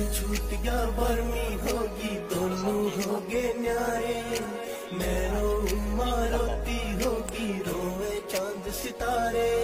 छूट गया बर्मी होगी, दोनों होगे न्यारे। मैं रोऊं माँ रोती होगी, रोए चांद सितारे।